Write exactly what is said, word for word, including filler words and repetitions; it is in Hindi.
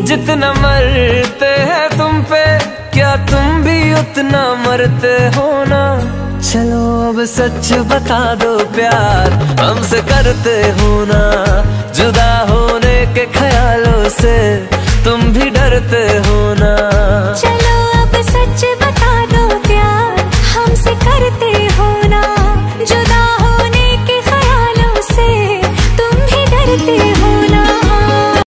जितना मरते हैं तुम पे, क्या तुम भी उतना मरते हो ना? चलो अब सच बता दो प्यार हमसे करते हो ना? जुदा होने के ख्यालों से तुम भी डरते हो ना?